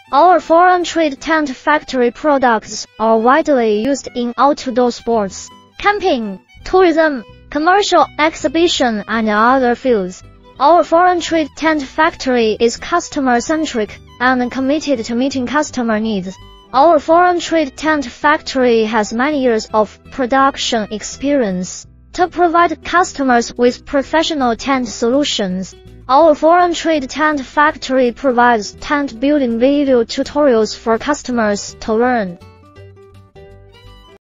Our foreign trade tent factory products are widely used in outdoor sports, camping, tourism, commercial exhibition, and other fields. Our foreign trade tent factory is customer-centric and committed to meeting customer needs. Our foreign trade tent factory has many years of production experience to provide customers with professional tent solutions. Our foreign trade tent factory provides tent building video tutorials for customers to learn